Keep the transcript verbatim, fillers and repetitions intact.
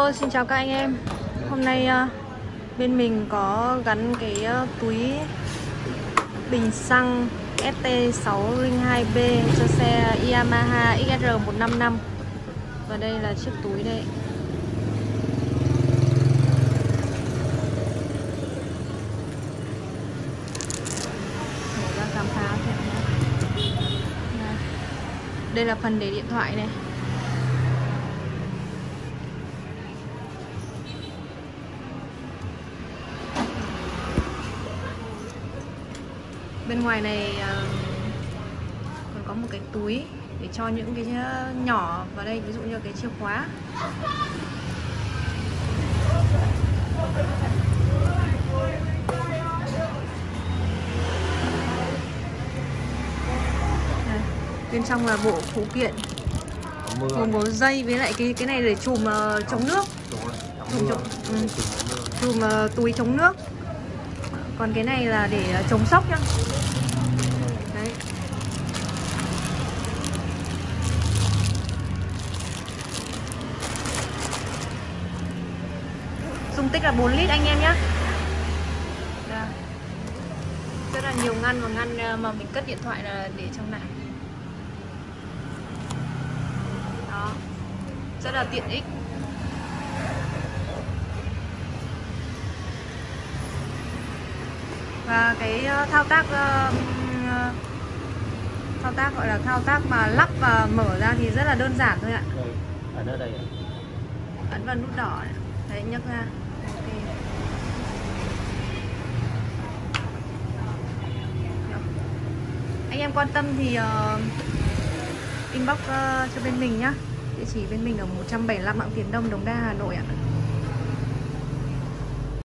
Hello, xin chào các anh em. Hôm nay uh, bên mình có gắn cái uh, túi bình xăng S T sáu không hai B cho xe Yamaha X R một năm năm. Và đây là chiếc túi đây. Mở ra khám phá xem nhé. Đây là phần để điện thoại này. Bên ngoài này còn có một cái túi để cho những cái nhỏ vào đây, ví dụ như cái chìa khóa. Đây, bên trong là bộ phụ kiện gồm có dây với lại cái cái này để chùm uh, chống nước, chùm, chùm, ừ. chùm uh, túi chống nước. Còn cái này là để chống sốc nhá. Đấy. Dung tích là bốn lít anh em nhé. Đây. Rất là nhiều ngăn, và ngăn mà mình cất điện thoại là để trong này. Đó. Rất là tiện ích. Và cái thao tác uh, thao tác gọi là thao tác mà lắp và mở ra thì rất là đơn giản thôi ạ. Ấn ở đây ạ. Ấn vào nút đỏ này. Đấy, nhấc ra. Okay. Anh em quan tâm thì uh, inbox uh, cho bên mình nhá. Địa chỉ bên mình ở một trăm bảy mươi lăm Mạc Tiền Đông, Đống Đa, Hà Nội ạ.